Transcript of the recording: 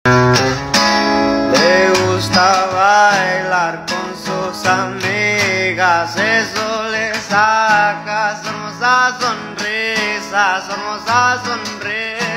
Le gusta bailar con sus amigas, eso le saca su hermosa sonrisa, su hermosa sonrisa.